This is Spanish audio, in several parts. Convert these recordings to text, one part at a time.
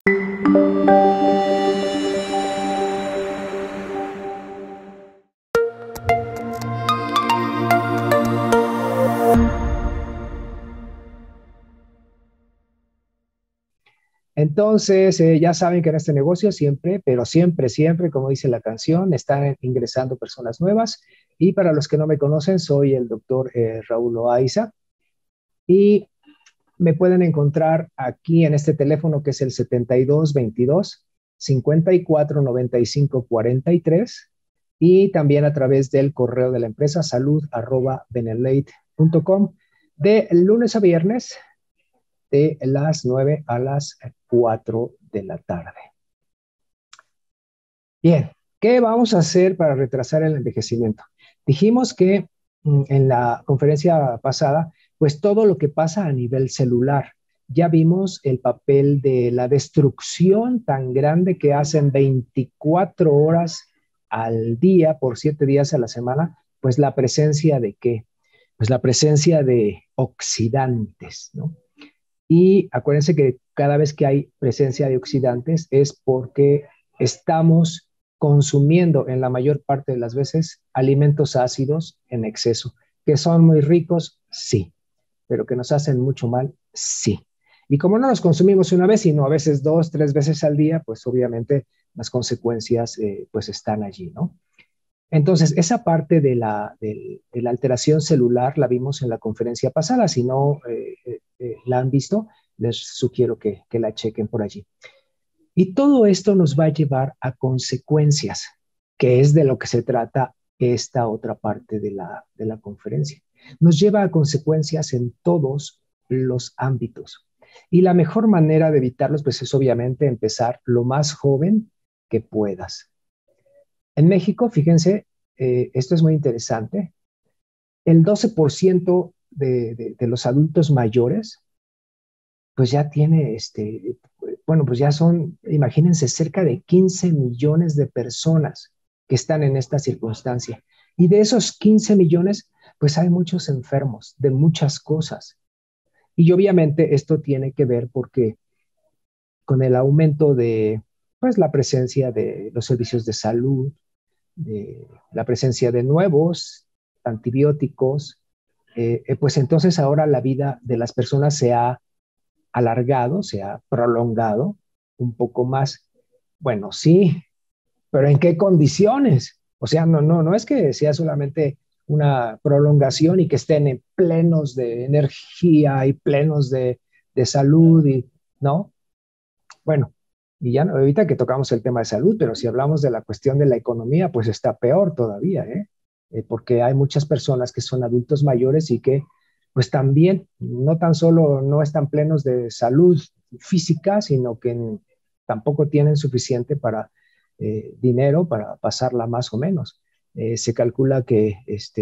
Entonces, ya saben que en este negocio siempre, pero siempre, siempre, como dice la canción, están ingresando personas nuevas. Y para los que no me conocen, soy el doctor Raúl Loaiza. Y me pueden encontrar aquí en este teléfono que es el 7222 549543 y también a través del correo de la empresa salud@benelate.com de lunes a viernes de las 9 a las 4 de la tarde. Bien, ¿qué vamos a hacer para retrasar el envejecimiento? Dijimos que en la conferencia pasada, pues todo lo que pasa a nivel celular. Ya vimos el papel de la destrucción tan grande que hacen 24 horas al día por 7 días a la semana, pues la presencia de qué? Pues la presencia de oxidantes, ¿no? Y acuérdense que cada vez que hay presencia de oxidantes es porque estamos consumiendo en la mayor parte de las veces alimentos ácidos en exceso, que son muy ricos, sí, pero que nos hacen mucho mal, sí. Y como no los consumimos una vez, sino a veces 2, 3 veces al día, pues obviamente las consecuencias pues están allí, ¿no? Entonces, esa parte de la alteración celular la vimos en la conferencia pasada. Si no la han visto, les sugiero que la chequen por allí. Y todo esto nos va a llevar a consecuencias, que es de lo que se trata esta otra parte de la conferencia. Nos lleva a consecuencias en todos los ámbitos. Y la mejor manera de evitarlos, pues es obviamente empezar lo más joven que puedas. En México, fíjense, esto es muy interesante, el 12% de los adultos mayores, pues ya tiene, bueno, pues ya son, imagínense, cerca de 15 millones de personas que están en esta circunstancia. Y de esos 15 millones, pues hay muchos enfermos de muchas cosas. Y obviamente esto tiene que ver porque con el aumento de, pues, la presencia de los servicios de salud, de la presencia de nuevos antibióticos, pues entonces ahora la vida de las personas se ha alargado, se ha prolongado un poco más. Bueno, sí, pero ¿en qué condiciones? O sea, no es que sea solamente una prolongación y que estén en plenos de energía y plenos de salud y, ¿no? Bueno, y ya no, ahorita que tocamos el tema de salud, pero si hablamos de la cuestión de la economía, pues está peor todavía, ¿eh? Porque hay muchas personas que son adultos mayores y que pues también no tan solo no están plenos de salud física, sino que tampoco tienen suficiente para dinero para pasarla más o menos. Se calcula que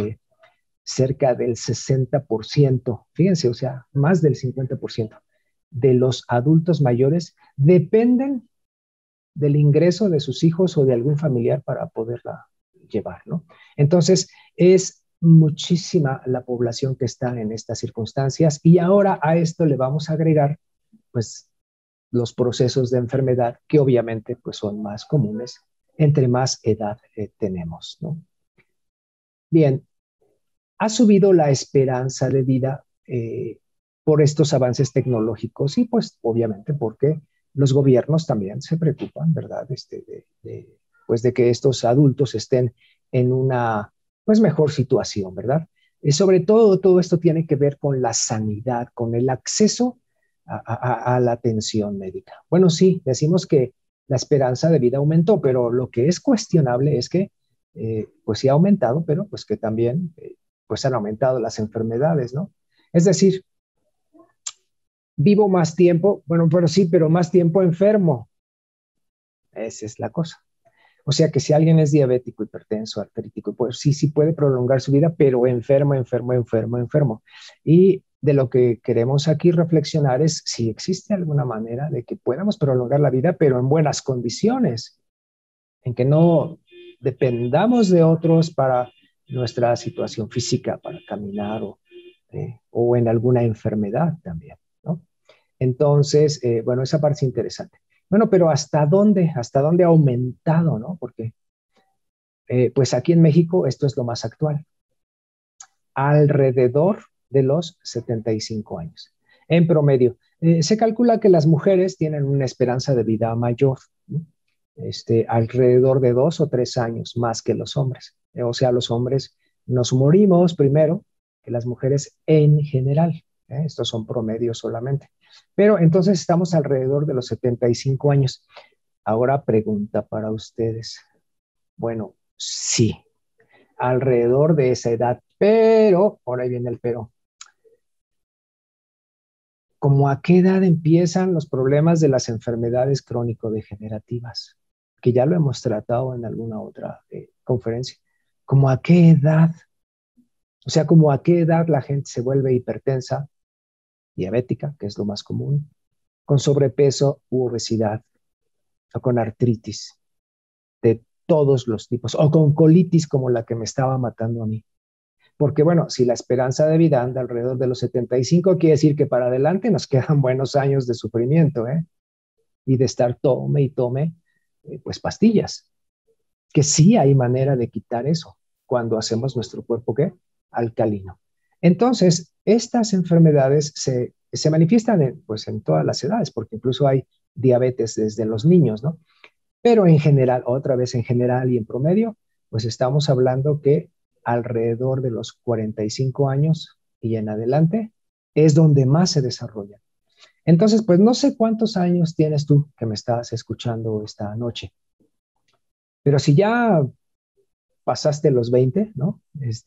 cerca del 60%, fíjense, o sea, más del 50% de los adultos mayores dependen del ingreso de sus hijos o de algún familiar para poderla llevar, ¿no? Entonces, es muchísima la población que está en estas circunstancias y ahora a esto le vamos a agregar, pues, los procesos de enfermedad que obviamente, pues, son más comunes entre más edad tenemos, ¿no? Bien, ha subido la esperanza de vida por estos avances tecnológicos y pues obviamente porque los gobiernos también se preocupan, ¿verdad? Pues de que estos adultos estén en una pues mejor situación, ¿verdad? Sobre todo, todo esto tiene que ver con la sanidad, con el acceso a la atención médica. Bueno, sí, decimos que la esperanza de vida aumentó, pero lo que es cuestionable es que pues sí ha aumentado, pero pues que también pues han aumentado las enfermedades, ¿no? Es decir, vivo más tiempo, bueno, pero sí, pero más tiempo enfermo. Esa es la cosa. O sea que si alguien es diabético, hipertenso, artrítico, pues sí, sí puede prolongar su vida, pero enfermo, enfermo, enfermo, enfermo. Y de lo que queremos aquí reflexionar es si existe alguna manera de que podamos prolongar la vida, pero en buenas condiciones, en que no dependamos de otros para nuestra situación física, para caminar o en alguna enfermedad también, ¿no? Entonces, bueno, esa parte es interesante. Bueno, pero ¿hasta dónde? ¿Hasta dónde ha aumentado, no? Porque, pues aquí en México esto es lo más actual, alrededor de los 75 años. En promedio, se calcula que las mujeres tienen una esperanza de vida mayor, ¿no? Alrededor de 2 o 3 años más que los hombres. O sea, los hombres nos morimos primero que las mujeres en general. Estos son promedios solamente. Pero entonces estamos alrededor de los 75 años. Ahora pregunta para ustedes. Bueno, sí, alrededor de esa edad, pero, ahora ahí viene el pero, ¿cómo a qué edad empiezan los problemas de las enfermedades crónico-degenerativas? Que ya lo hemos tratado en alguna otra conferencia. ¿Cómo a qué edad? O sea, ¿cómo a qué edad la gente se vuelve hipertensa, diabética, que es lo más común, con sobrepeso u obesidad, o con artritis de todos los tipos, o con colitis como la que me estaba matando a mí? Porque bueno, si la esperanza de vida anda alrededor de los 75, quiere decir que para adelante nos quedan buenos años de sufrimiento, ¿eh? Y de estar tome y tome, pues pastillas, que sí hay manera de quitar eso cuando hacemos nuestro cuerpo, ¿qué? Alcalino. Entonces, estas enfermedades se manifiestan pues en todas las edades, porque incluso hay diabetes desde los niños, ¿no? Pero en general, otra vez en general y en promedio, pues estamos hablando que alrededor de los 45 años y en adelante es donde más se desarrolla. Entonces, pues no sé cuántos años tienes tú que me estás escuchando esta noche, pero si ya pasaste los 20, ¿no?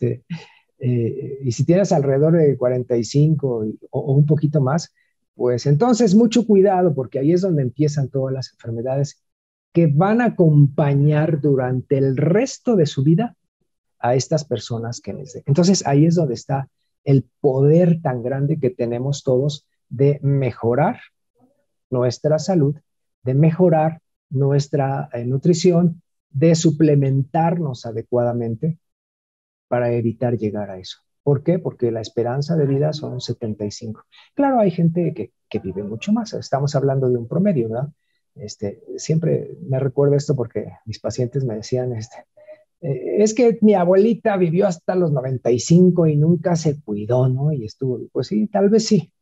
Y si tienes alrededor de 45 o un poquito más, pues entonces mucho cuidado porque ahí es donde empiezan todas las enfermedades que van a acompañar durante el resto de su vida a estas personas que les dé. Entonces ahí es donde está el poder tan grande que tenemos todos de mejorar nuestra salud, de mejorar nuestra nutrición, de suplementarnos adecuadamente para evitar llegar a eso. ¿Por qué? Porque la esperanza de vida son 75. Claro, hay gente que vive mucho más. Estamos hablando de un promedio, ¿verdad? Siempre me recuerdo esto porque mis pacientes me decían, es que mi abuelita vivió hasta los 95 y nunca se cuidó, ¿no? Y estuvo, pues sí, tal vez sí,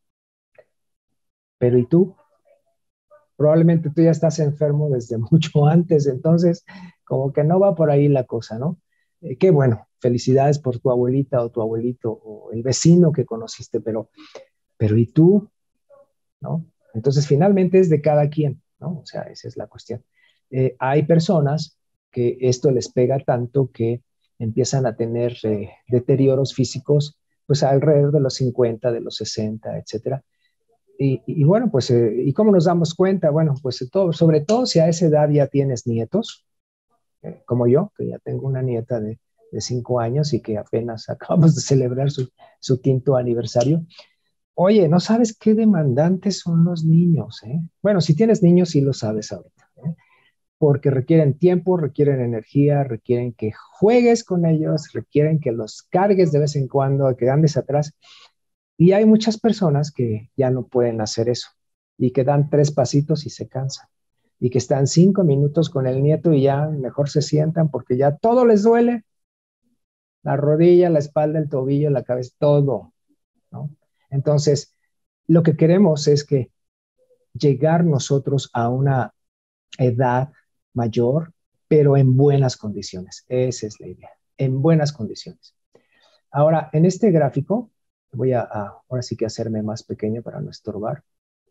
pero ¿y tú? Probablemente tú ya estás enfermo desde mucho antes, entonces como que no va por ahí la cosa, ¿no? Qué bueno, felicidades por tu abuelita o tu abuelito o el vecino que conociste, pero ¿y tú? ¿No? Entonces finalmente es de cada quien, ¿no? O sea, esa es la cuestión. Hay personas que esto les pega tanto que empiezan a tener deterioros físicos, pues alrededor de los 50, de los 60, etcétera. Y bueno, pues, ¿y cómo nos damos cuenta? Bueno, pues todo, sobre todo si a esa edad ya tienes nietos, como yo, que ya tengo una nieta de 5 años y que apenas acabamos de celebrar su quinto aniversario. Oye, no sabes qué demandantes son los niños, ¿eh? Bueno, si tienes niños, sí lo sabes ahorita, ¿eh? Porque requieren tiempo, requieren energía, requieren que juegues con ellos, requieren que los cargues de vez en cuando, que andes atrás. Y hay muchas personas que ya no pueden hacer eso y que dan 3 pasitos y se cansan y que están 5 minutos con el nieto y ya mejor se sientan porque ya todo les duele, la rodilla, la espalda, el tobillo, la cabeza, todo, ¿no? Entonces, lo que queremos es que llegar nosotros a una edad mayor, pero en buenas condiciones. Esa es la idea, en buenas condiciones. Ahora, en este gráfico, voy ahora sí que hacerme más pequeño para no estorbar.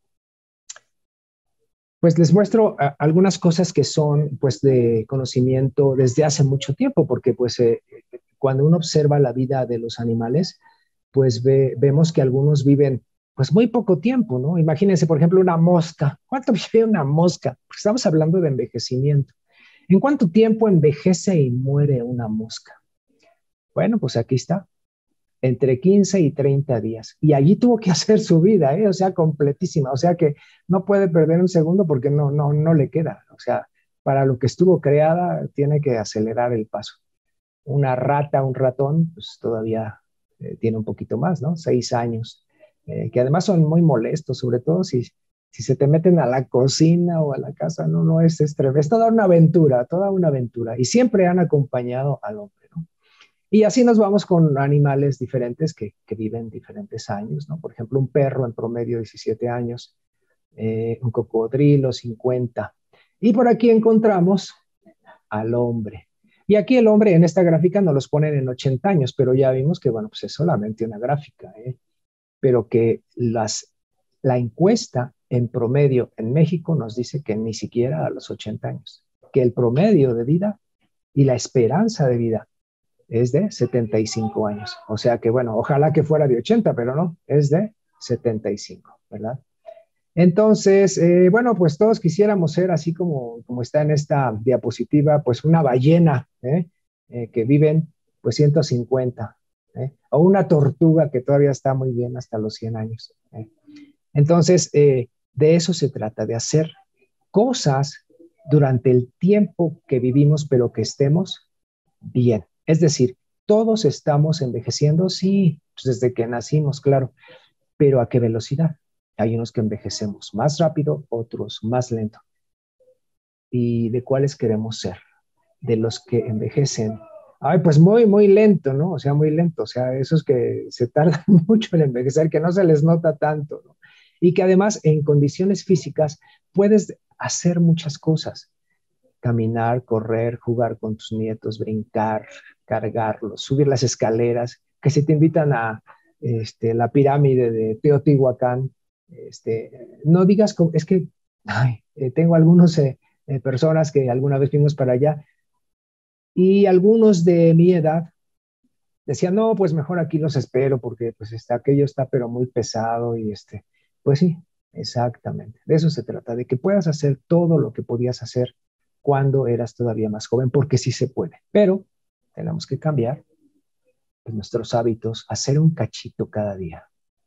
Pues les muestro algunas cosas que son pues de conocimiento desde hace mucho tiempo, porque pues cuando uno observa la vida de los animales, pues vemos que algunos viven pues muy poco tiempo, ¿no? Imagínense, por ejemplo, una mosca. ¿Cuánto vive una mosca? Porque estamos hablando de envejecimiento. ¿En cuánto tiempo envejece y muere una mosca? Bueno, pues aquí está, entre 15 y 30 días. Y allí tuvo que hacer su vida, ¿eh? O sea, completísima. O sea que no puede perder un segundo porque no le queda. O sea, para lo que estuvo creada, tiene que acelerar el paso. Una rata, un ratón, pues todavía tiene un poquito más, ¿no? 6 años, que además son muy molestos, sobre todo Si se te meten a la cocina o a la casa, no, no, es tremendo. Es toda una aventura, toda una aventura. Y siempre han acompañado al hombre, ¿no? Y así nos vamos con animales diferentes que viven diferentes años, ¿no? Por ejemplo, un perro en promedio 17 años, un cocodrilo 50. Y por aquí encontramos al hombre. Y aquí el hombre en esta gráfica nos los ponen en 80 años, pero ya vimos que, bueno, pues es solamente una gráfica, ¿eh? Pero que la encuesta en promedio en México nos dice que ni siquiera a los 80 años, que el promedio de vida y la esperanza de vida es de 75 años. O sea que, bueno, ojalá que fuera de 80, pero no, es de 75, ¿verdad? Entonces, bueno, pues todos quisiéramos ser así como está en esta diapositiva, pues una ballena, que viven pues 150, o una tortuga que todavía está muy bien hasta los 100 años. Entonces, de eso se trata, de hacer cosas durante el tiempo que vivimos, pero que estemos bien. Es decir, todos estamos envejeciendo, sí, pues desde que nacimos, claro, pero ¿a qué velocidad? Hay unos que envejecemos más rápido, otros más lento. ¿Y de cuáles queremos ser? De los que envejecen. Ay, pues muy, muy lento, ¿no? O sea, muy lento. O sea, esos que se tardan mucho en envejecer, que no se les nota tanto, ¿no? Y que además en condiciones físicas puedes hacer muchas cosas. Caminar, correr, jugar con tus nietos, brincar, cargarlos, subir las escaleras, que si te invitan a la pirámide de Teotihuacán, no digas, es que ay, tengo algunos personas que alguna vez fuimos para allá y algunos de mi edad decían, no, pues mejor aquí los espero porque pues aquello está pero muy pesado y pues sí, exactamente. De eso se trata, de que puedas hacer todo lo que podías hacer cuando eras todavía más joven, porque sí se puede, pero tenemos que cambiar pues, nuestros hábitos, hacer un cachito cada día.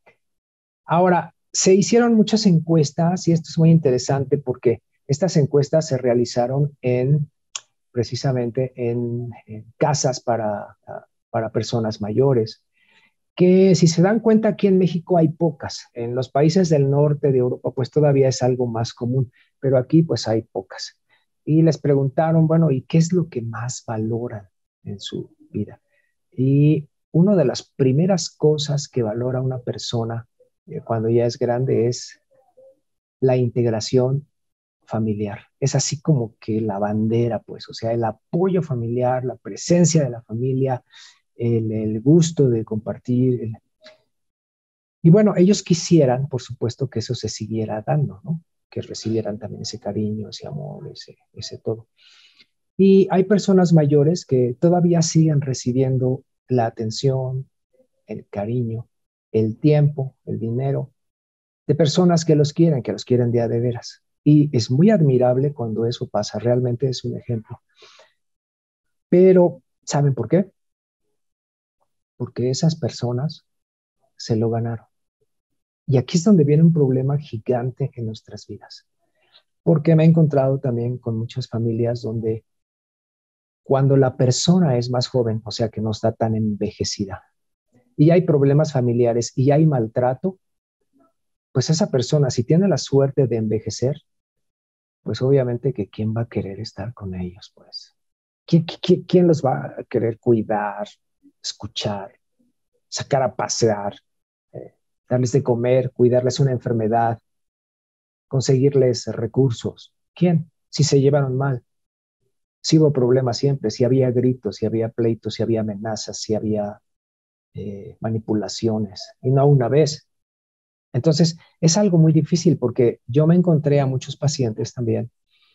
Ahora, se hicieron muchas encuestas y esto es muy interesante porque estas encuestas se realizaron precisamente en casas para personas mayores, que si se dan cuenta aquí en México hay pocas. En los países del norte de Europa pues todavía es algo más común, pero aquí pues hay pocas. Y les preguntaron, bueno, ¿y qué es lo que más valoran en su vida? Y una de las primeras cosas que valora una persona cuando ya es grande es la integración familiar. Es así como que la bandera, pues, o sea, el apoyo familiar, la presencia de la familia, el gusto de compartir. Y bueno, ellos quisieran, por supuesto, que eso se siguiera dando, ¿no? Que recibieran también ese cariño, ese amor, ese todo. Y hay personas mayores que todavía siguen recibiendo la atención, el cariño, el tiempo, el dinero de personas que los quieren de a de veras. Y es muy admirable cuando eso pasa, realmente es un ejemplo. Pero, ¿saben por qué? Porque esas personas se lo ganaron. Y aquí es donde viene un problema gigante en nuestras vidas. Porque me he encontrado también con muchas familias donde cuando la persona es más joven, o sea que no está tan envejecida, y hay problemas familiares y hay maltrato, pues esa persona, si tiene la suerte de envejecer, pues obviamente que quién va a querer estar con ellos, pues. ¿Quién los va a querer cuidar, escuchar, sacar a pasear, darles de comer, cuidarles una enfermedad, conseguirles recursos? ¿Quién? Si se llevaron mal, si hubo problemas siempre, si había gritos, si había pleitos, si había amenazas, si había manipulaciones, y no una vez. Entonces, es algo muy difícil porque yo me encontré a muchos pacientes también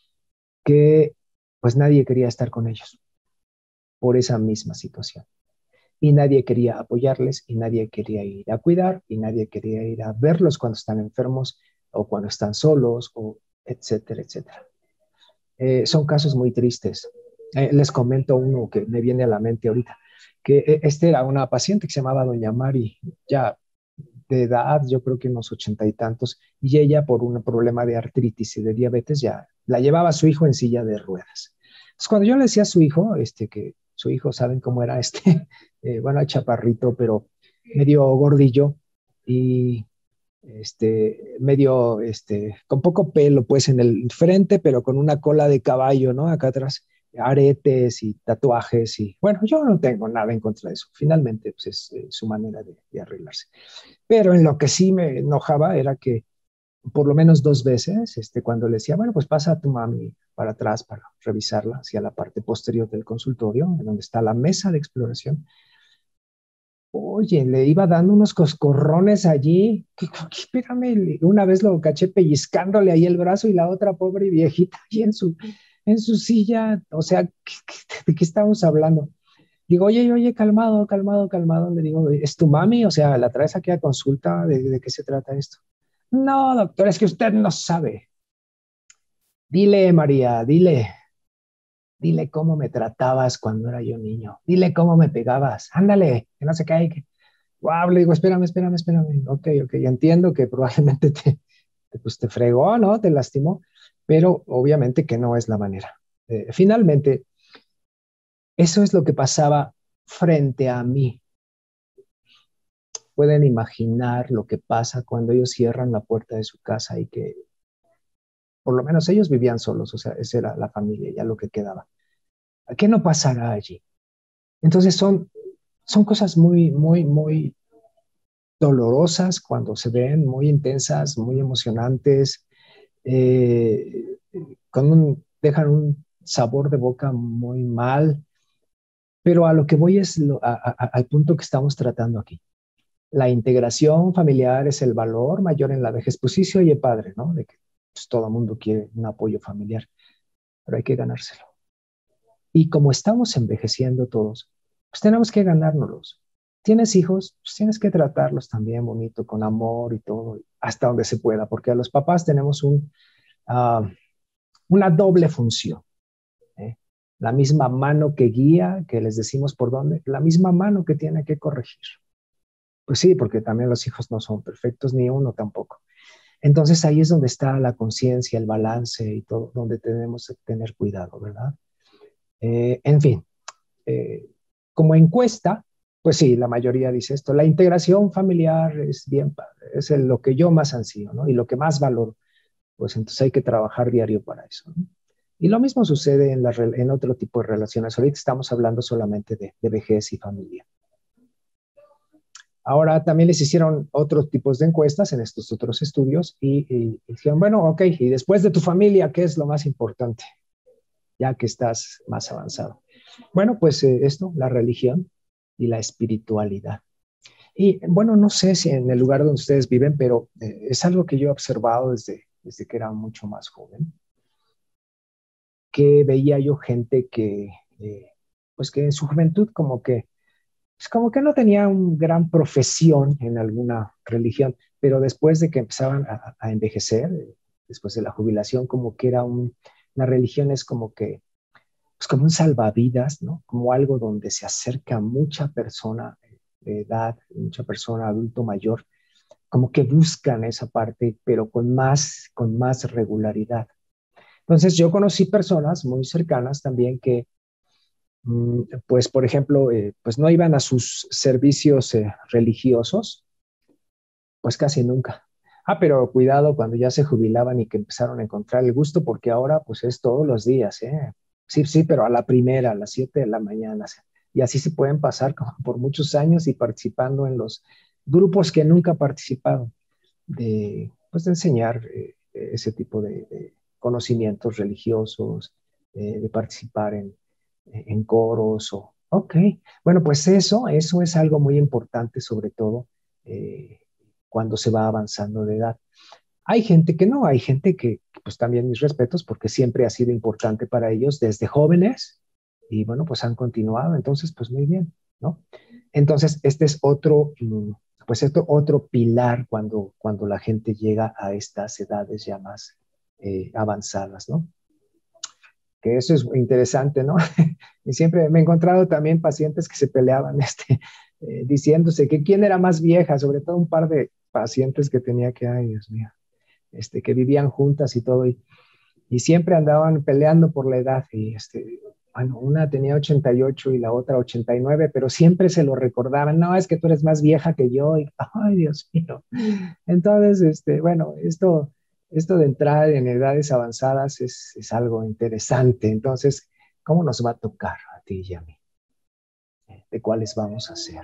que pues nadie quería estar con ellos por esa misma situación. Y nadie quería apoyarles y nadie quería ir a cuidar y nadie quería ir a verlos cuando están enfermos o cuando están solos o etcétera, etcétera. Son casos muy tristes. Les comento uno que me viene a la mente ahorita, que era una paciente que se llamaba Doña Mari, ya de edad, yo creo que unos 80 y tantos, y ella por un problema de artritis y de diabetes ya la llevaba a su hijo en silla de ruedas. Entonces, cuando yo le decía a su hijo, que su hijo, ¿saben cómo era bueno, chaparrito, pero medio gordillo, y medio, con poco pelo, pues en el frente, pero con una cola de caballo, ¿no? Acá atrás, aretes y tatuajes y, bueno, yo no tengo nada en contra de eso. Finalmente, pues es su manera de arreglarse. Pero en lo que sí me enojaba era que por lo menos 2 veces, cuando le decía, bueno, pues pasa a tu mami para atrás para revisarla hacia la parte posterior del consultorio, en donde está la mesa de exploración. Oye, le iba dando unos coscorrones allí. Espérame, una vez lo caché pellizcándole ahí el brazo y la otra pobre viejita ahí en su silla. O sea, ¿de qué estamos hablando? Digo, oye, oye, calmado, calmado, calmado. Le digo, ¿es tu mami? O sea, ¿la traes aquí a consulta? ¿De qué se trata esto? No, doctor, es que usted no sabe. Dile, María, dile cómo me tratabas cuando era yo niño. Dile cómo me pegabas. Ándale, que no se caiga. Wow, le digo, espérame, espérame, espérame. Ok, ok, entiendo que probablemente pues te fregó, ¿no? Te lastimó, pero obviamente que no es la manera. Finalmente, eso es lo que pasaba frente a mí. Pueden imaginar lo que pasa cuando ellos cierran la puerta de su casa y que por lo menos ellos vivían solos, o sea, esa era la familia, ya lo que quedaba. ¿Qué no pasará allí? Entonces son cosas muy, muy, muy dolorosas cuando se ven, muy intensas, muy emocionantes, dejan un sabor de boca muy mal, pero a lo que voy es al punto que estamos tratando aquí. La integración familiar es el valor mayor en la vejez. Pues sí se oye padre, ¿no? De que pues, todo el mundo quiere un apoyo familiar, pero hay que ganárselo. Y como estamos envejeciendo todos, pues tenemos que ganárnoslos. ¿Tienes hijos? Pues tienes que tratarlos también bonito, con amor y todo, hasta donde se pueda, porque a los papás tenemos uh, una doble función. ¿Eh? La misma mano que guía, que les decimos por dónde, la misma mano que tiene que corregir. Pues sí, porque también los hijos no son perfectos, ni uno tampoco. Entonces ahí es donde está la conciencia, el balance y todo, donde tenemos que tener cuidado, ¿verdad? En fin, eh, como encuesta, pues sí, la mayoría dice esto. La integración familiar es bien padre, es lo que yo más ansío, ¿no? Y lo que más valoro. Pues entonces hay que trabajar diario para eso, ¿no? Y lo mismo sucede en otro tipo de relaciones. Ahorita estamos hablando solamente de vejez y familia. Ahora también les hicieron otros tipos de encuestas en estos otros estudios y dijeron, bueno, ok, y después de tu familia, ¿qué es lo más importante? Ya que estás más avanzado. Bueno, pues esto, la religión y la espiritualidad. Y bueno, no sé si en el lugar donde ustedes viven, pero es algo que yo he observado desde que era mucho más joven, que veía yo gente pues que en su juventud pues como que no tenía una gran profesión en alguna religión, pero después de que empezaban a envejecer, después de la jubilación, como que la religión es como que, pues como un salvavidas, ¿no? Como algo donde se acerca mucha persona de edad, mucha persona adulto mayor, como que buscan esa parte, pero con más regularidad. Entonces yo conocí personas muy cercanas también que pues, por ejemplo, pues no iban a sus servicios religiosos, pues casi nunca. Pero cuidado cuando ya se jubilaban y que empezaron a encontrar el gusto, porque ahora pues es todos los días, ¿eh? Sí, sí, pero a la primera, a las 7 de la mañana. Y así se pueden pasar como por muchos años y participando en los grupos que nunca participaron pues de enseñar ese tipo de conocimientos religiosos, de participar en coros ok, bueno, pues eso es algo muy importante, sobre todo cuando se va avanzando de edad. Hay gente que no, hay gente que, pues también mis respetos, porque siempre ha sido importante para ellos desde jóvenes y bueno, pues han continuado, entonces, pues muy bien, ¿no? Entonces, este es pues esto otro pilar cuando la gente llega a estas edades ya más avanzadas, ¿no? Que eso es interesante, ¿no? Y siempre me he encontrado también pacientes que se peleaban, diciéndose que quién era más vieja, sobre todo un par de pacientes que tenía que, ay, Dios mío, que vivían juntas y todo, y siempre andaban peleando por la edad, y bueno, una tenía 88 y la otra 89, pero siempre se lo recordaban, no, es que tú eres más vieja que yo, y, ay, Dios mío. Entonces, bueno, esto de entrar en edades avanzadas es algo interesante. Entonces, ¿cómo nos va a tocar a ti y a mí? ¿De cuáles vamos a hacer?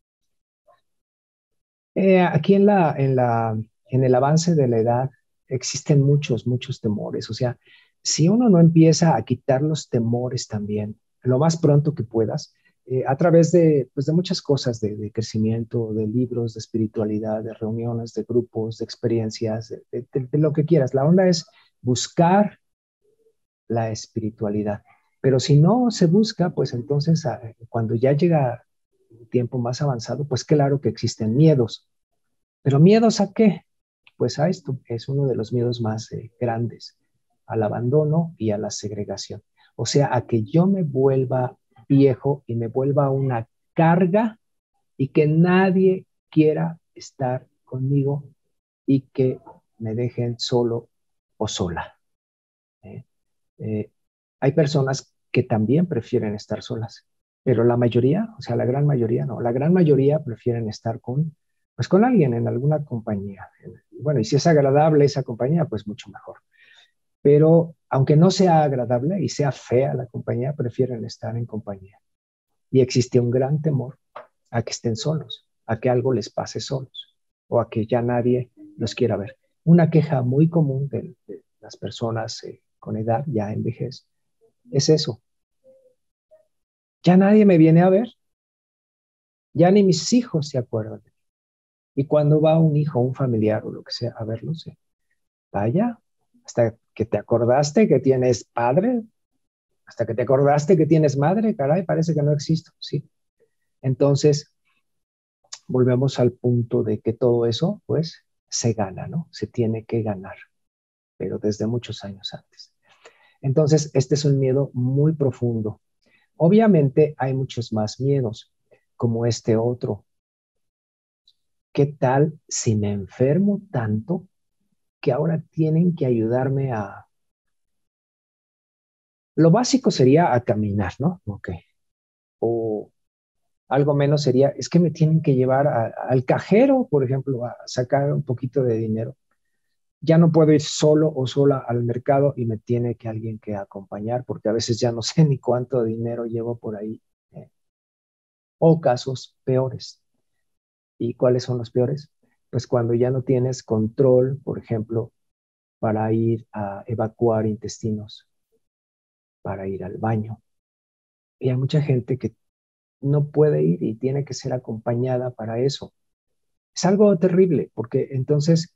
Aquí en el avance de la edad existen muchos temores. O sea, si uno no empieza a quitar los temores también, lo más pronto que puedas, a través de, pues, de muchas cosas, de crecimiento, de libros, de espiritualidad, de reuniones, de grupos, de experiencias, de lo que quieras. La onda es buscar la espiritualidad. Pero si no se busca, pues entonces cuando ya llega un tiempo más avanzado, pues claro que existen miedos. ¿Pero miedos a qué? Pues a esto es uno de los miedos más grandes, al abandono y a la segregación. O sea, a que yo me vuelva viejo y me vuelva una carga y que nadie quiera estar conmigo y que me dejen solo o sola. ¿Eh? Eh, Hay personas que también prefieren estar solas, pero la mayoría, o sea, la gran mayoría no, la gran mayoría prefieren estar pues con alguien en alguna compañía. Bueno, y si es agradable esa compañía, pues mucho mejor. Pero aunque no sea agradable y sea fea la compañía, prefieren estar en compañía. Y existe un gran temor a que estén solos, a que algo les pase solos o a que ya nadie los quiera ver. Una queja muy común de las personas con edad, ya en vejez, es eso. Ya nadie me viene a ver, ya ni mis hijos se acuerdan. Y cuando va un hijo, un familiar o lo que sea a verlos, vaya, hasta que te acordaste que tienes padre, hasta que te acordaste que tienes madre, caray, parece que no existo, ¿sí? Entonces, volvemos al punto de que todo eso, pues, se gana, ¿no? Se tiene que ganar, pero desde muchos años antes. Entonces, este es un miedo muy profundo. Obviamente hay muchos más miedos, como este otro. ¿Qué tal si me enfermo tanto que ahora tienen que ayudarme a... Lo básico sería a caminar, ¿no? Ok. O algo menos sería, es que me tienen que llevar al cajero, por ejemplo, a sacar un poquito de dinero. Ya no puedo ir solo o sola al mercado y me tiene que alguien que acompañar porque a veces ya no sé ni cuánto dinero llevo por ahí. ¿Eh? O casos peores. ¿Y cuáles son los peores? Pues cuando ya no tienes control, por ejemplo, para ir a evacuar intestinos, para ir al baño. Y hay mucha gente que no puede ir y tiene que ser acompañada para eso. Es algo terrible porque entonces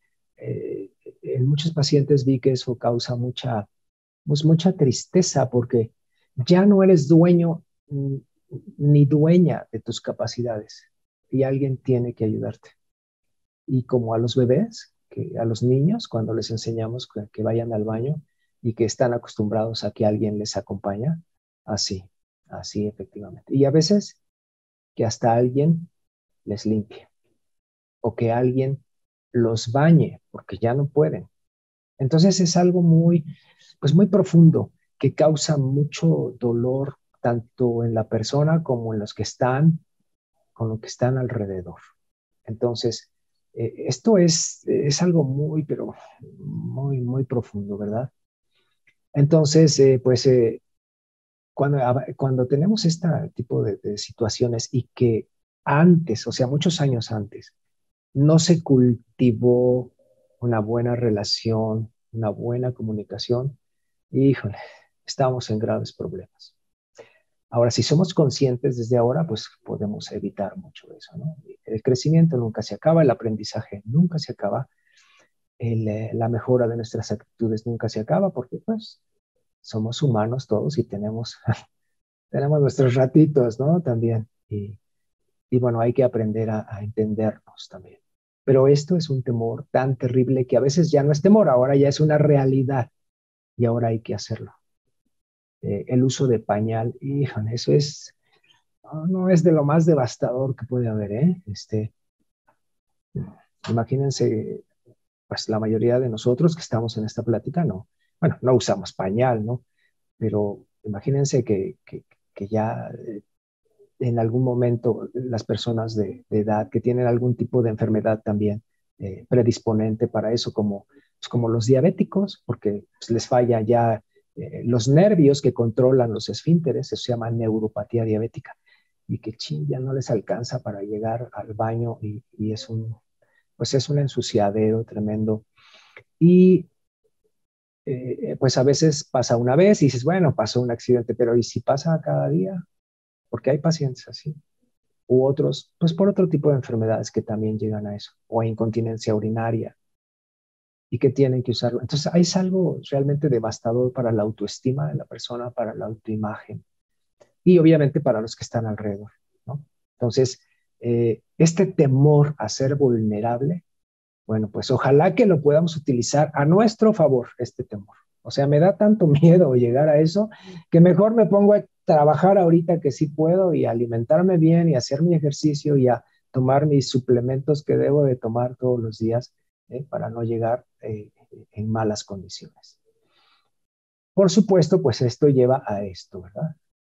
en muchos pacientes vi que eso causa pues mucha tristeza porque ya no eres dueño ni dueña de tus capacidades y alguien tiene que ayudarte. Y como a los bebés, que a los niños, cuando les enseñamos que vayan al baño y que están acostumbrados a que alguien les acompaña, así, así efectivamente. Y a veces que hasta alguien les limpie o que alguien los bañe porque ya no pueden. Entonces es algo pues muy profundo que causa mucho dolor tanto en la persona como en los que están, con lo que están alrededor. Entonces, esto es algo muy, pero muy profundo, ¿verdad? Entonces, pues cuando tenemos este tipo de situaciones y que antes, o sea, muchos años antes, no se cultivó una buena relación, una buena comunicación, híjole, estamos en graves problemas. Ahora, si somos conscientes desde ahora, pues podemos evitar mucho eso, ¿no? El crecimiento nunca se acaba, el aprendizaje nunca se acaba, la mejora de nuestras actitudes nunca se acaba, porque pues somos humanos todos y tenemos nuestros ratitos, ¿no? También. Y bueno, hay que aprender a entendernos también. Pero esto es un temor tan terrible que a veces ya no es temor, ahora ya es una realidad y ahora hay que hacerlo. El uso de pañal, híjole, eso no es de lo más devastador que puede haber, ¿eh? Imagínense, pues la mayoría de nosotros que estamos en esta plática, no, bueno, no usamos pañal, ¿no? Pero Imagínense que ya en algún momento las personas de edad que tienen algún tipo de enfermedad también predisponente para eso, como, pues, como los diabéticos, porque pues, les falla ya los nervios que controlan los esfínteres, eso se llama neuropatía diabética, y que chin, ya no les alcanza para llegar al baño y es pues es un ensuciadero tremendo. Y pues a veces pasa una vez y dices, bueno, pasó un accidente, pero ¿y si pasa cada día? Porque hay pacientes así u otros, pues por otro tipo de enfermedades que también llegan a eso, o a incontinencia urinaria, y que tienen que usarlo. Entonces, es algo realmente devastador para la autoestima de la persona, para la autoimagen, y obviamente para los que están alrededor, ¿no? Entonces, este temor a ser vulnerable, bueno, pues ojalá que lo podamos utilizar a nuestro favor, este temor. O sea, me da tanto miedo llegar a eso que mejor me pongo a trabajar ahorita que sí puedo y alimentarme bien y hacer mi ejercicio y a tomar mis suplementos que debo de tomar todos los días para no llegar en malas condiciones. Por supuesto, pues esto lleva a esto, ¿verdad?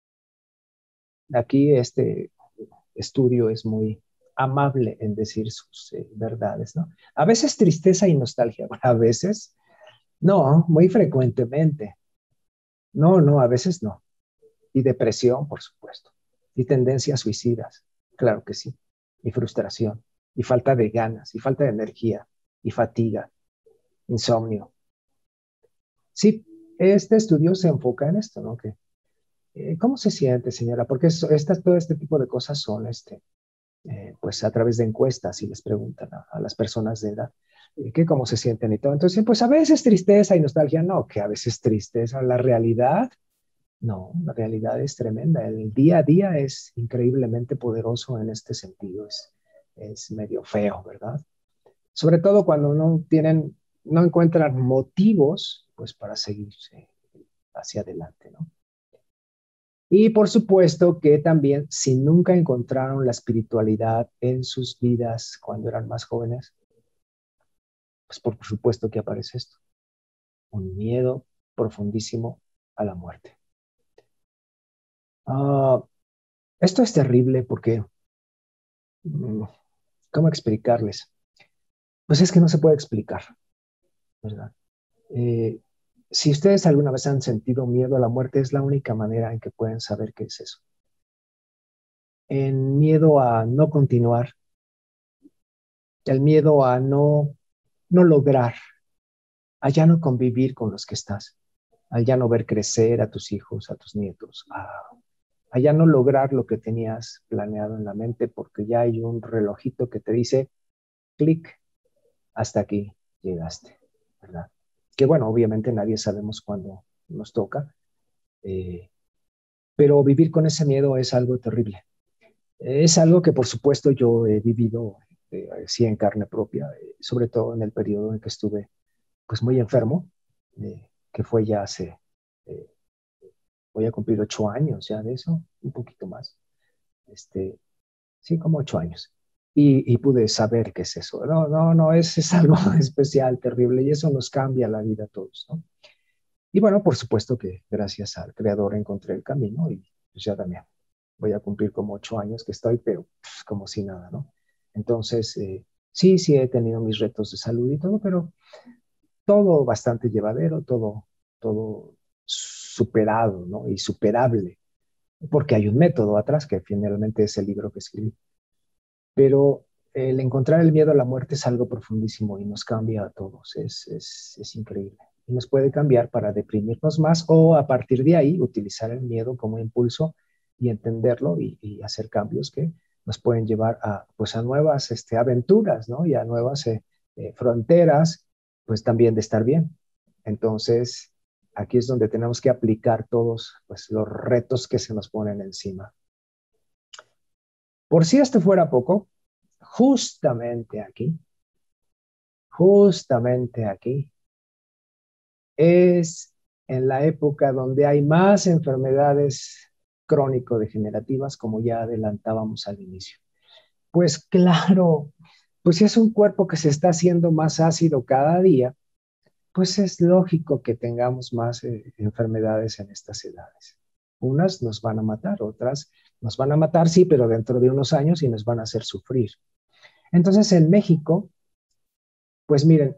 Aquí este estudio es muy amable en decir sus verdades, ¿no? A veces tristeza y nostalgia, bueno, a veces no, muy frecuentemente. No, no, a veces no. Y depresión, por supuesto. Y tendencias suicidas, claro que sí. Y frustración, y falta de ganas, y falta de energía, y fatiga, insomnio. Sí, este estudio se enfoca en esto, ¿no? Que, ¿cómo se siente, señora? Porque todo este tipo de cosas son, pues a través de encuestas y les preguntan a las personas de edad que cómo se sienten y todo. Entonces, pues a veces tristeza y nostalgia, no, que a veces tristeza, la realidad, no, la realidad es tremenda. El día a día es increíblemente poderoso en este sentido, es medio feo, ¿verdad? Sobre todo cuando no encuentran motivos, pues para seguirse hacia adelante, ¿no? Y por supuesto que también, si nunca encontraron la espiritualidad en sus vidas cuando eran más jóvenes, pues por supuesto que aparece esto, un miedo profundísimo a la muerte. Uh, Esto es terrible porque, mm, ¿cómo explicarles? Pues es que no se puede explicar, ¿verdad? Eh, si ustedes alguna vez han sentido miedo a la muerte, es la única manera en que pueden saber qué es eso. En miedo a no continuar, el miedo a no lograr, a ya no convivir con los que estás, a ya no ver crecer a tus hijos, a tus nietos, a ya no lograr lo que tenías planeado en la mente porque ya hay un relojito que te dice, clic, hasta aquí llegaste, ¿verdad? Que bueno, obviamente nadie sabemos cuándo nos toca, eh, pero vivir con ese miedo es algo terrible. Es algo que por supuesto yo he vivido sí en carne propia, sobre todo en el periodo en que estuve pues muy enfermo, que fue ya hace, eh, voy a cumplir 8 años ya de eso, un poquito más, este, sí, como 8 años. Y pude saber qué es eso. No, no, no, es algo especial, terrible, y eso nos cambia la vida a todos, ¿no? Y bueno, por supuesto que gracias al creador encontré el camino y pues ya también voy a cumplir como 8 años que estoy, pero pues, como si nada, ¿no? Entonces, sí, sí he tenido mis retos de salud y todo, pero todo bastante llevadero, todo superado, ¿no? Y superable, porque hay un método atrás que finalmente es el libro que escribí. Pero el encontrar el miedo a la muerte es algo profundísimo y nos cambia a todos, es increíble. Y nos puede cambiar para deprimirnos más o a partir de ahí utilizar el miedo como impulso y entenderlo y hacer cambios que nos pueden llevar a, pues a nuevas aventuras, ¿no? Y a nuevas fronteras, pues también de estar bien. Entonces, aquí es donde tenemos que aplicar todos pues, los retos que se nos ponen encima. Por si esto fuera poco, justamente aquí, justamente aquí, es en la época donde hay más enfermedades crónico-degenerativas, como ya adelantábamos al inicio. Pues claro, pues si es un cuerpo que se está haciendo más ácido cada día, pues es lógico que tengamos más enfermedades en estas edades. Unas nos van a matar, otras nos van a matar, sí, pero dentro de unos años y nos van a hacer sufrir. Entonces, en México, pues miren,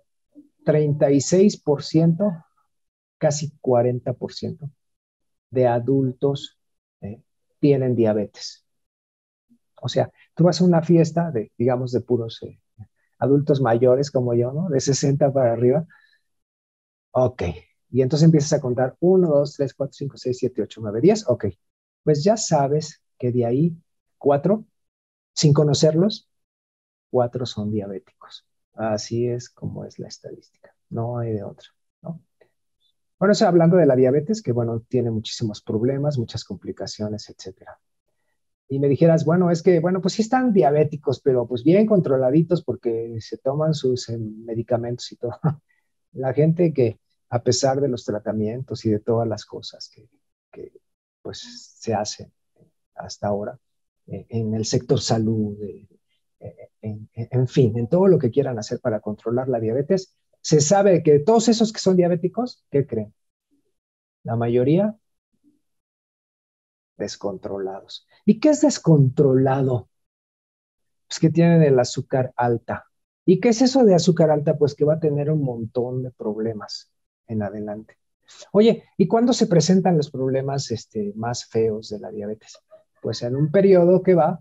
36%, casi 40% de adultos tienen diabetes. O sea, tú vas a una fiesta de, digamos, de puros adultos mayores como yo, ¿no? De 60 para arriba. Ok. Y entonces empiezas a contar 1, 2, 3, 4, 5, 6, 7, 8, 9, 10. Ok. Pues ya sabes que de ahí 4, sin conocerlos, 4 son diabéticos. Así es como es la estadística. No hay de otra, ¿no? Bueno, eso hablando de la diabetes, que bueno, tiene muchísimos problemas, muchas complicaciones, etcétera. Y me dijeras, bueno, es que, bueno, pues sí están diabéticos, pero pues bien controladitos porque se toman sus medicamentos y todo. La gente que, a pesar de los tratamientos y de todas las cosas que pues se hacen hasta ahora en el sector salud, en fin, en todo lo que quieran hacer para controlar la diabetes, se sabe que todos esos que son diabéticos, ¿qué creen? La mayoría descontrolados. ¿Y qué es descontrolado? Pues que tienen el azúcar alta. ¿Y qué es eso de azúcar alta? Pues que va a tener un montón de problemas en adelante. Oye, ¿y cuándo se presentan los problemas más feos de la diabetes? Pues en un periodo que va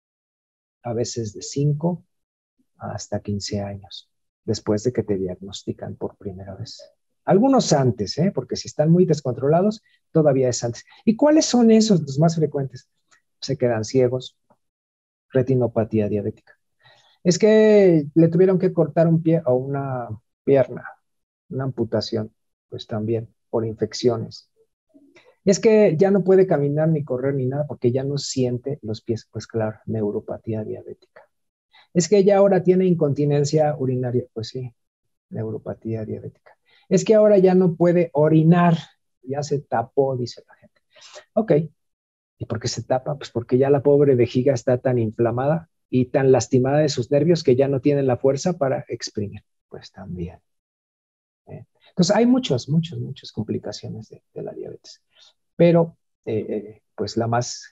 a veces de 5 hasta 15 años, después de que te diagnostican por primera vez. Algunos antes, ¿eh? Porque si están muy descontrolados, todavía es antes. ¿Y cuáles son esos los más frecuentes? Se quedan ciegos, retinopatía diabética. Es que le tuvieron que cortar un pie o una pierna, una amputación, pues también por infecciones. Es que ya no puede caminar ni correr ni nada porque ya no siente los pies, pues claro, neuropatía diabética. Es que ella ahora tiene incontinencia urinaria, pues sí, neuropatía diabética. Es que ahora ya no puede orinar, ya se tapó, dice la gente. Ok, ¿y por qué se tapa? Pues porque ya la pobre vejiga está tan inflamada y tan lastimada de sus nervios que ya no tienen la fuerza para exprimir. Pues también. Entonces hay muchas complicaciones de la diabetes. Pero, pues la más,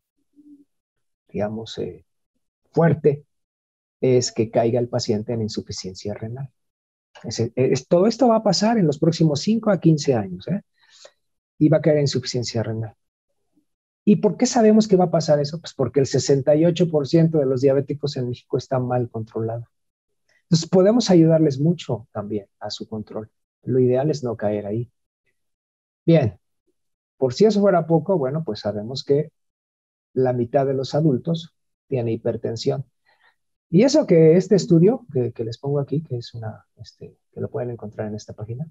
digamos, fuerte es que caiga el paciente en insuficiencia renal. Todo esto va a pasar en los próximos 5 a 15 años, ¿eh? Y va a caer en insuficiencia renal. ¿Y por qué sabemos que va a pasar eso? Pues porque el 68% de los diabéticos en México está mal controlado. Entonces podemos ayudarles mucho también a su control. Lo ideal es no caer ahí. Bien, por si eso fuera poco, bueno, pues sabemos que la mitad de los adultos tiene hipertensión. Y eso que este estudio que les pongo aquí, que es que lo pueden encontrar en esta página,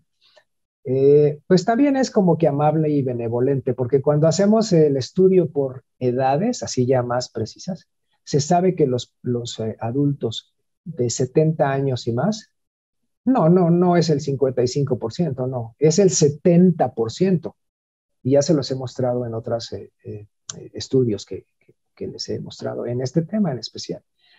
pues también es como que amable y benevolente, porque cuando hacemos el estudio por edades, así ya más precisas, se sabe que los adultos de 70 años y más, no es el 55%, no, es el 70%. Y ya se los he mostrado en otros estudios que les he mostrado en este tema en especial.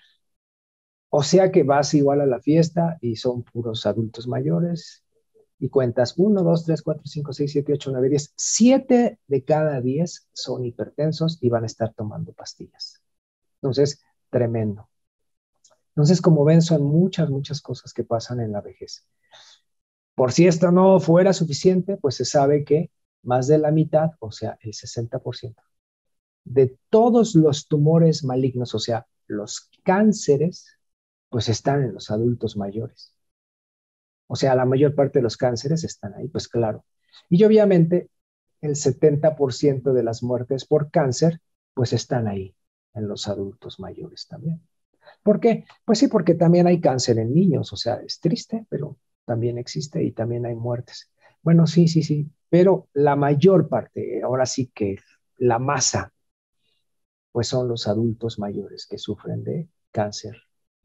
O sea que vas igual a la fiesta y son puros adultos mayores y cuentas 1, 2, 3, 4, 5, 6, 7, 8, 9, 10. 7 de cada 10 son hipertensos y van a estar tomando pastillas. Entonces, tremendo. Entonces, como ven, son muchas cosas que pasan en la vejez. Por si esto no fuera suficiente, pues se sabe que más de la mitad, o sea, el 60% de todos los tumores malignos, o sea, los cánceres, pues están en los adultos mayores. O sea, la mayor parte de los cánceres están ahí, pues claro. Y obviamente el 70% de las muertes por cáncer, pues están ahí, en los adultos mayores también. ¿Por qué? Pues sí, porque también hay cáncer en niños, o sea, es triste, pero también existe y también hay muertes. Bueno, sí, pero la mayor parte, ahora sí que la masa, pues son los adultos mayores que sufren de cáncer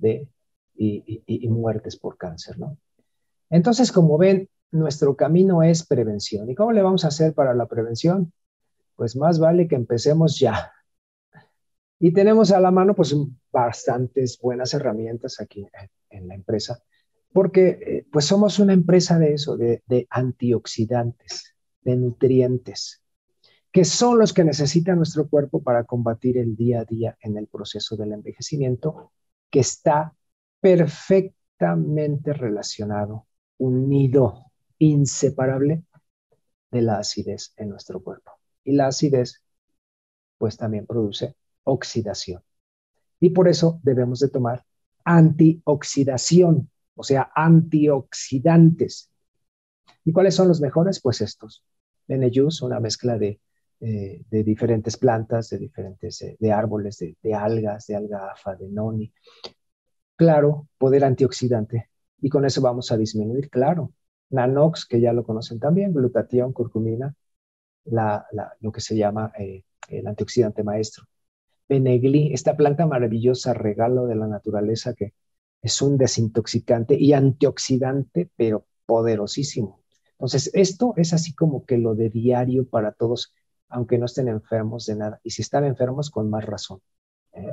y muertes por cáncer, ¿no? Entonces, como ven, nuestro camino es prevención. ¿Y cómo le vamos a hacer para la prevención? Pues más vale que empecemos ya. Y tenemos a la mano pues bastantes buenas herramientas aquí en la empresa porque pues somos una empresa de eso, de antioxidantes, de nutrientes, que son los que necesita nuestro cuerpo para combatir el día a día en el proceso del envejecimiento, que está perfectamente relacionado, unido, inseparable de la acidez en nuestro cuerpo. Y la acidez, pues también produce oxidación. Y por eso debemos de tomar antioxidación, o sea, antioxidantes. ¿Y cuáles son los mejores? Pues estos. Benejus, una mezcla de diferentes plantas, de diferentes, de árboles, de algas, de algafa, de noni. Claro, poder antioxidante. Y con eso vamos a disminuir, claro. Nanox, que ya lo conocen también, glutatión, curcumina, lo que se llama el antioxidante maestro. Benegli, esta planta maravillosa, regalo de la naturaleza que es un desintoxicante y antioxidante, pero poderosísimo. Entonces, esto es así como que lo de diario para todos, aunque no estén enfermos de nada. Y si están enfermos, con más razón. ¿Eh?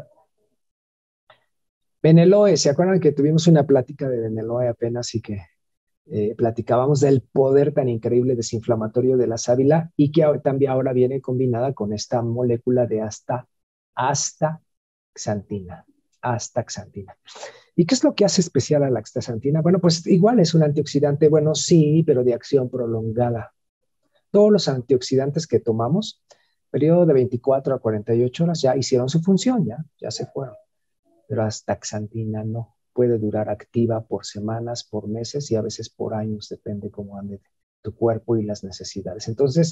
Beneloe, ¿se acuerdan que tuvimos una plática de Beneloe apenas y que platicábamos del poder tan increíble desinflamatorio de la sábila y que también ahora viene combinada con esta molécula de astaxantina, astaxantina. ¿Y qué es lo que hace especial a la astaxantina? Bueno, pues igual es un antioxidante, bueno, sí, pero de acción prolongada. Todos los antioxidantes que tomamos, periodo de 24 a 48 horas, ya hicieron su función, ya se fueron. Pero astaxantina no. Puede durar activa por semanas, por meses y a veces por años, depende cómo ande tu cuerpo y las necesidades. Entonces,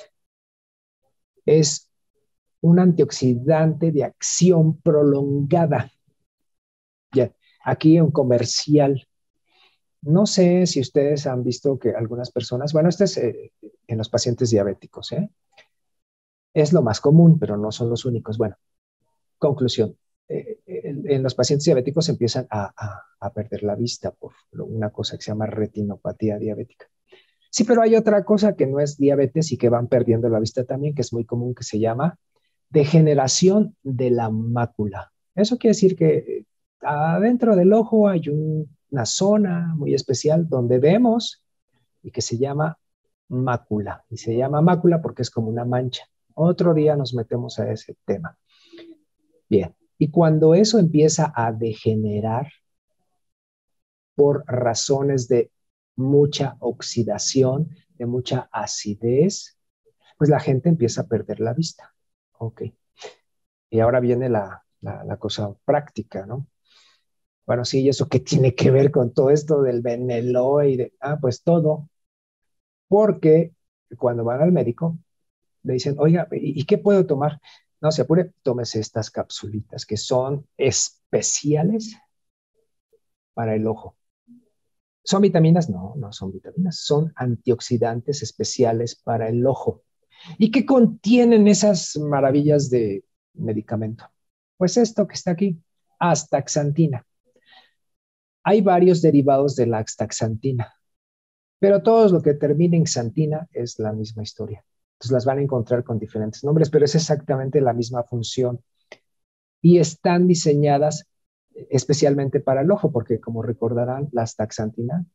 es un antioxidante de acción prolongada. Ya, aquí un comercial. No sé si ustedes han visto que algunas personas, bueno, este es en los pacientes diabéticos, ¿eh? Es lo más común, pero no son los únicos. Bueno, conclusión. En los pacientes diabéticos empiezan a perder la vista por una cosa que se llama retinopatía diabética. Sí, pero hay otra cosa que no es diabetes y que van perdiendo la vista también, que es muy común, que se llama degeneración de la mácula. Eso quiere decir que adentro del ojo hay una zona muy especial donde vemos y que se llama mácula. Y se llama mácula porque es como una mancha. Otro día nos metemos a ese tema. Bien, y cuando eso empieza a degenerar por razones de mucha oxidación, de mucha acidez, pues la gente empieza a perder la vista. Ok. Y ahora viene la cosa práctica, ¿no? Bueno, sí, ¿y eso qué tiene que ver con todo esto del Beneló y de, pues todo, porque cuando van al médico le dicen, oiga, ¿y qué puedo tomar? No se apure, tómese estas capsulitas que son especiales para el ojo. ¿Son vitaminas? No, no son vitaminas, son antioxidantes especiales para el ojo. ¿Y qué contienen esas maravillas de medicamento? Pues esto que está aquí, astaxantina. Hay varios derivados de la astaxantina, pero todos lo que termina en xantina es la misma historia. Entonces las van a encontrar con diferentes nombres, pero es exactamente la misma función y están diseñadas especialmente para el ojo, porque como recordarán, la astaxantina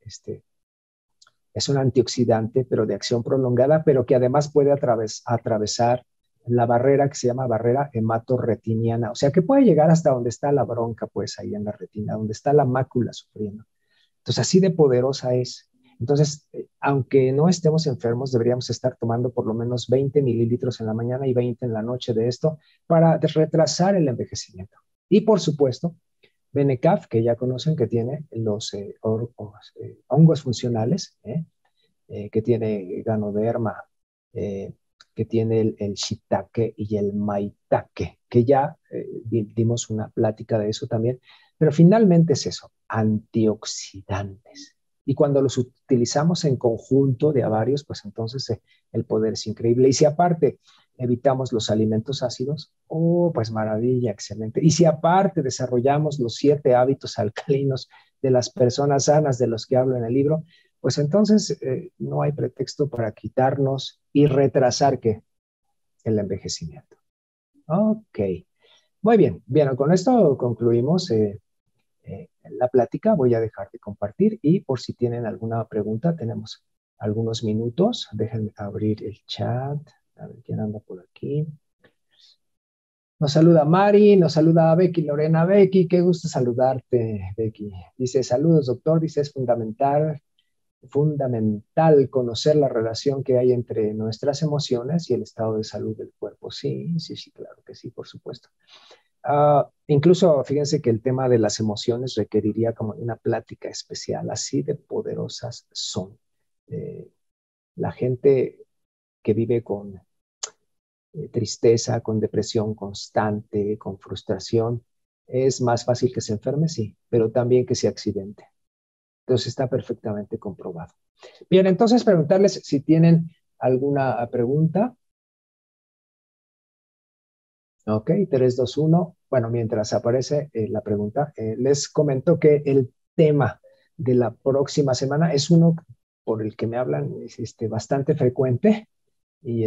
es un antioxidante, pero de acción prolongada, pero que además puede atravesar la barrera que se llama barrera hematorretiniana, o sea que puede llegar hasta donde está la bronca, pues ahí en la retina, donde está la mácula sufriendo. Entonces, así de poderosa es. Entonces, aunque no estemos enfermos, deberíamos estar tomando por lo menos 20 mililitros en la mañana y 20 en la noche de esto para retrasar el envejecimiento. Y por supuesto, Benecaf, que ya conocen que tiene los hongos funcionales, que tiene Ganoderma, eh, que tiene el shiitake y el maitake, que ya dimos una plática de eso también, pero finalmente es eso, antioxidantes. Y cuando los utilizamos en conjunto de a varios, pues entonces el poder es increíble. Y si aparte evitamos los alimentos ácidos, pues maravilla, excelente. Y si aparte desarrollamos los 7 hábitos alcalinos de las personas sanas de los que hablo en el libro, pues entonces no hay pretexto para quitarnos y retrasar ¿qué? El envejecimiento. Ok, muy bien. Bien, con esto concluimos la plática, voy a dejar de compartir y por si tienen alguna pregunta, tenemos algunos minutos. Déjenme abrir el chat. A ver quién anda por aquí. Nos saluda Mari, nos saluda Becky Lorena. Becky, qué gusto saludarte, Becky. Dice, saludos, doctor. Dice, es fundamental conocer la relación que hay entre nuestras emociones y el estado de salud del cuerpo. Sí, sí, sí, claro que sí, por supuesto. Incluso, fíjense que el tema de las emociones requeriría como una plática especial, así de poderosas son. La gente que vive con tristeza, con depresión constante, con frustración, es más fácil que se enferme, sí, pero también que se accidente. Entonces está perfectamente comprobado. Bien, entonces preguntarles si tienen alguna pregunta. Ok, 3, 2, 1. Bueno, mientras aparece la pregunta, les comento que el tema de la próxima semana es uno por el que me hablan, es bastante frecuente y,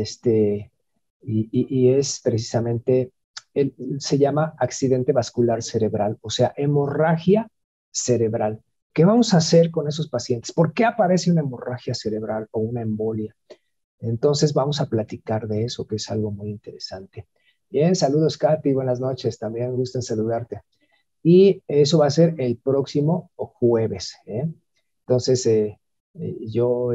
y es precisamente, se llama accidente vascular cerebral, o sea, hemorragia cerebral. ¿Qué vamos a hacer con esos pacientes? ¿Por qué aparece una hemorragia cerebral o una embolia? Entonces vamos a platicar de eso, que es algo muy interesante. Bien, saludos Katy, buenas noches, también gusto en saludarte. Y eso va a ser el próximo jueves, ¿eh? Entonces, yo,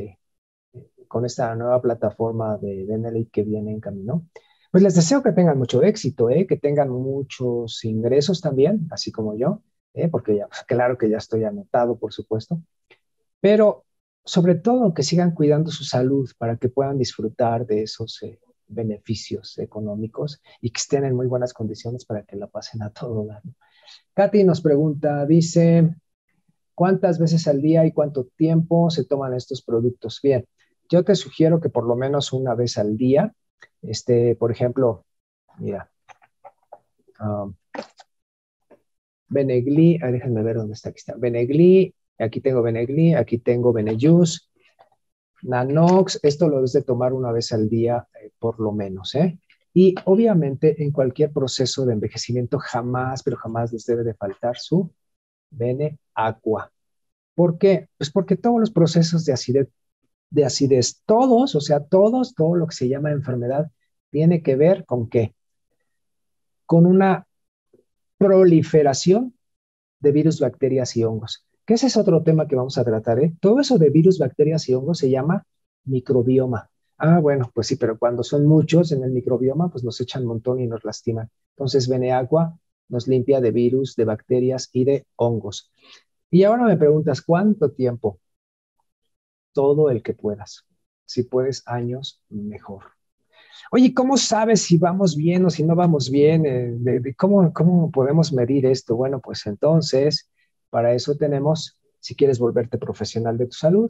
con esta nueva plataforma de Denelite que viene en camino, pues les deseo que tengan mucho éxito, que tengan muchos ingresos también, así como yo, porque ya, pues, claro que ya estoy anotado, por supuesto, pero sobre todo que sigan cuidando su salud para que puedan disfrutar de esos beneficios económicos y que estén en muy buenas condiciones para que la pasen a todo dar, ¿no? Katy nos pregunta, dice, ¿cuántas veces al día y cuánto tiempo se toman estos productos? Bien, yo te sugiero que por lo menos una vez al día, por ejemplo, mira, um, Benegli, déjenme ver dónde está, aquí está, Benegli, aquí tengo Benejus, Nanox, esto lo debes de tomar una vez al día, por lo menos, ¿eh? Y obviamente en cualquier proceso de envejecimiento jamás, pero jamás les debe de faltar su Bene Aqua. ¿Por qué? Pues porque todos los procesos de acidez, todos, o sea, todo lo que se llama enfermedad, tiene que ver con qué? Con una proliferación de virus, bacterias y hongos. Que ese es otro tema que vamos a tratar, ¿eh? Todo eso de virus, bacterias y hongos se llama microbioma. Ah, bueno, pues sí, pero cuando son muchos en el microbioma, pues nos echan un montón y nos lastiman. Entonces, Beneagua nos limpia de virus, de bacterias y de hongos. Y ahora me preguntas, ¿cuánto tiempo? Todo el que puedas. Si puedes años, mejor. Oye, ¿cómo sabes si vamos bien o si no vamos bien? ¿Cómo podemos medir esto? Bueno, pues entonces, para eso tenemos, si quieres volverte profesional de tu salud,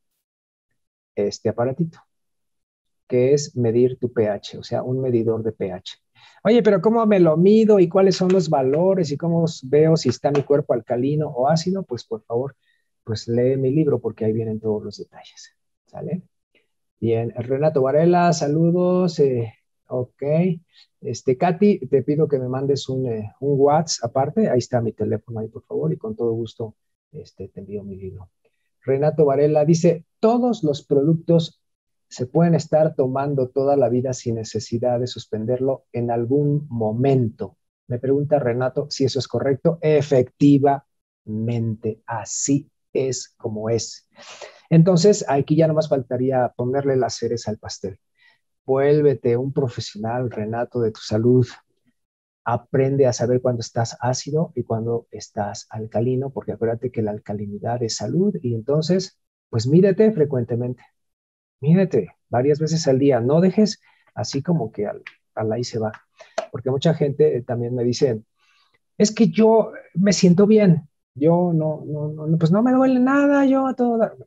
este aparatito, que es medir tu pH, o sea, un medidor de pH. Oye, pero ¿cómo me lo mido y cuáles son los valores y cómo veo si está mi cuerpo alcalino o ácido? Pues por favor, pues lee mi libro porque ahí vienen todos los detalles. ¿Sale? Bien, Renato Varela, saludos. Ok. Katy, te pido que me mandes un WhatsApp aparte. Ahí está mi teléfono ahí, por favor, y con todo gusto te envío mi libro. Renato Varela dice, todos los productos se pueden estar tomando toda la vida sin necesidad de suspenderlo en algún momento. Me pregunta Renato si eso es correcto. Efectivamente, así es como es. Entonces, aquí ya nomás faltaría ponerle las cereza al pastel. Vuélvete un profesional, Renato, de tu salud. Aprende a saber cuándo estás ácido y cuándo estás alcalino, porque acuérdate que la alcalinidad es salud y entonces, pues mídete frecuentemente. Mídete varias veces al día. No dejes así como que al ahí se va. Porque mucha gente también me dice, es que yo me siento bien. Yo pues no me duele nada, yo a todo dar.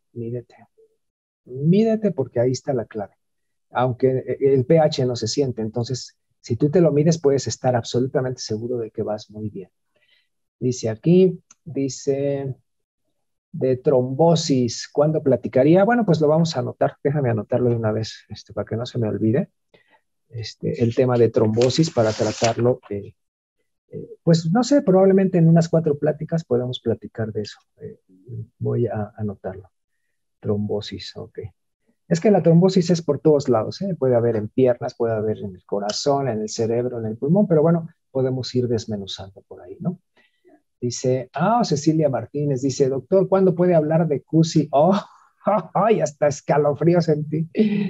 Mídete porque ahí está la clave. Aunque el pH no se siente, entonces si tú te lo mides puedes estar absolutamente seguro de que vas muy bien. Dice aquí, dice de trombosis, ¿cuándo platicaría? Bueno, pues lo vamos a anotar, déjame anotarlo de una vez, para que no se me olvide, el tema de trombosis para tratarlo pues no sé, probablemente en unas 4 pláticas podamos platicar de eso. Voy a anotarlo. Trombosis, ok. Es que la trombosis es por todos lados, ¿eh? Puede haber en piernas, puede haber en el corazón, en el cerebro, en el pulmón, pero bueno, podemos ir desmenuzando por ahí, ¿no? Dice, Cecilia Martínez, dice, doctor, ¿cuándo puede hablar de CUSI? Oh, ay, hasta escalofríos sentí.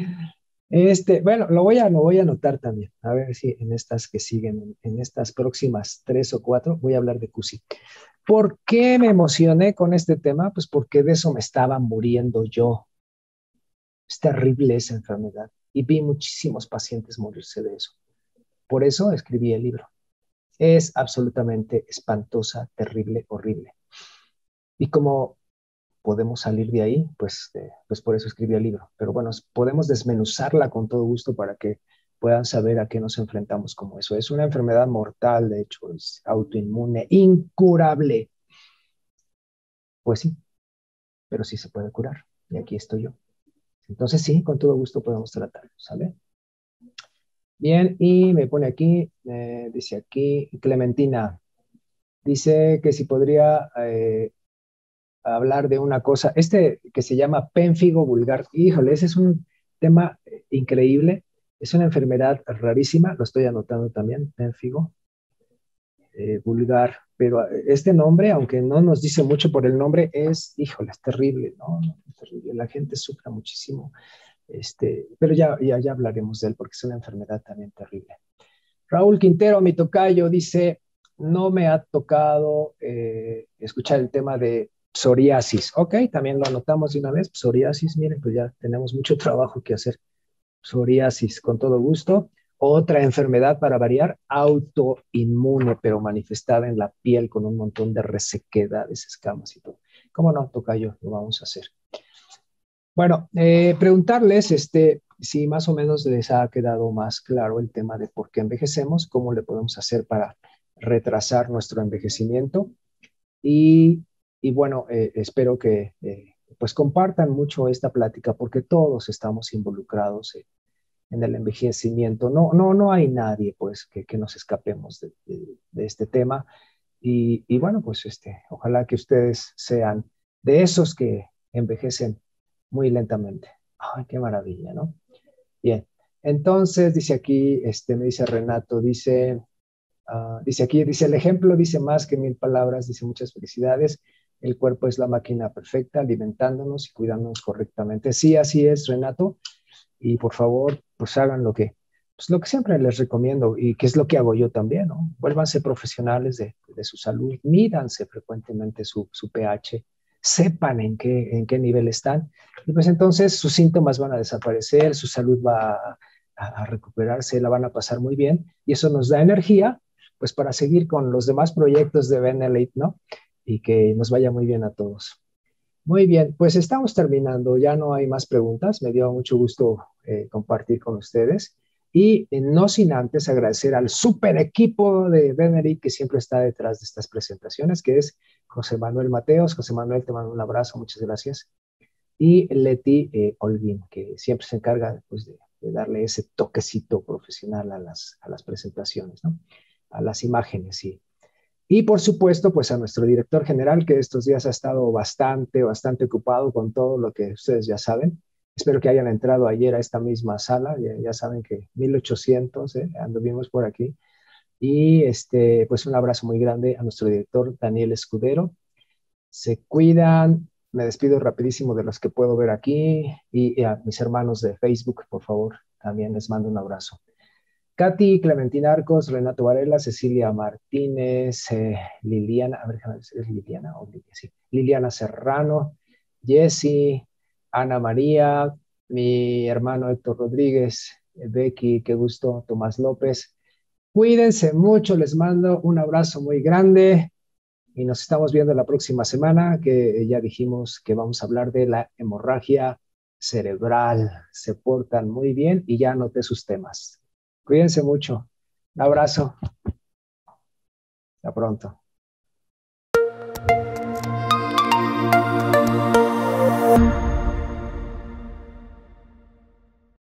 Bueno, lo voy a anotar también, a ver si en estas que siguen, en estas próximas 3 o 4, voy a hablar de CUSI. ¿Por qué me emocioné con este tema? Pues porque de eso me estaba muriendo yo. Es terrible esa enfermedad y vi muchísimos pacientes morirse de eso. Por eso escribí el libro. Es absolutamente espantosa, terrible, horrible. Y como podemos salir de ahí, pues por eso escribí el libro. Pero bueno, podemos desmenuzarla con todo gusto para que puedan saber a qué nos enfrentamos como eso. Es una enfermedad mortal, de hecho, es autoinmune, incurable. Pues sí, pero sí se puede curar. Y aquí estoy yo. Entonces sí, con todo gusto podemos tratarlo, ¿sale? Bien, y me pone aquí, dice aquí, Clementina, dice que si podría hablar de una cosa, que se llama pénfigo vulgar. Híjole, ese es un tema increíble, es una enfermedad rarísima, lo estoy anotando también, pénfigo vulgar, pero este nombre, aunque no nos dice mucho por el nombre, híjole, es terrible, ¿no? Es terrible. La gente sufre muchísimo, pero ya hablaremos de él porque es una enfermedad también terrible. Raúl Quintero, mi tocayo, dice, no me ha tocado escuchar el tema de psoriasis. Ok, también lo anotamos de una vez. Psoriasis, miren, pues ya tenemos mucho trabajo que hacer. Psoriasis, con todo gusto. Otra enfermedad para variar, autoinmune, pero manifestada en la piel con un montón de resequedades, escamas y todo. ¿Cómo no, tocayo? Lo vamos a hacer. Bueno, preguntarles si más o menos les ha quedado más claro el tema de por qué envejecemos, cómo le podemos hacer para retrasar nuestro envejecimiento y, y bueno, espero que pues compartan mucho esta plática porque todos estamos involucrados en el envejecimiento. No hay nadie pues que nos escapemos de este tema y bueno, pues ojalá que ustedes sean de esos que envejecen muy lentamente. Ay, qué maravilla, ¿no? Bien. Entonces, dice aquí, me dice Renato, dice aquí, dice el ejemplo, dice más que 1000 palabras, dice muchas felicidades. El cuerpo es la máquina perfecta, alimentándonos y cuidándonos correctamente. Sí, así es, Renato. Y por favor, pues hagan pues lo que siempre les recomiendo y que es lo que hago yo también, ¿no? Vuélvanse profesionales de su salud, mídanse frecuentemente su pH, sepan en qué nivel están y pues entonces sus síntomas van a desaparecer, su salud va a recuperarse, la van a pasar muy bien y eso nos da energía pues para seguir con los demás proyectos de Benelite, ¿no? Y que nos vaya muy bien a todos. Muy bien, pues estamos terminando, ya no hay más preguntas, me dio mucho gusto compartir con ustedes y no sin antes agradecer al super equipo de Benedict que siempre está detrás de estas presentaciones, que es José Manuel Mateos. José Manuel, te mando un abrazo, muchas gracias. Y Leti Holguín, que siempre se encarga pues, de darle ese toquecito profesional a las presentaciones, ¿no? A las imágenes, sí. Y por supuesto, pues a nuestro director general, que estos días ha estado bastante ocupado con todo lo que ustedes ya saben. Espero que hayan entrado ayer a esta misma sala. Ya saben que 1800, anduvimos por aquí. Y pues un abrazo muy grande a nuestro director Daniel Escudero. Se cuidan. Me despido rapidísimo de los que puedo ver aquí. Y a mis hermanos de Facebook, por favor, también les mando un abrazo. Katy, Clementina Arcos, Renato Varela, Cecilia Martínez, Liliana, a ver, ¿es Liliana o Lilia? Sí. Liliana Serrano, Jessy, Ana María, mi hermano Héctor Rodríguez, Becky, qué gusto, Tomás López. Cuídense mucho, les mando un abrazo muy grande y nos estamos viendo la próxima semana, que ya dijimos que vamos a hablar de la hemorragia cerebral. Se portan muy bien y ya anoté sus temas. Cuídense mucho. Un abrazo. Hasta pronto.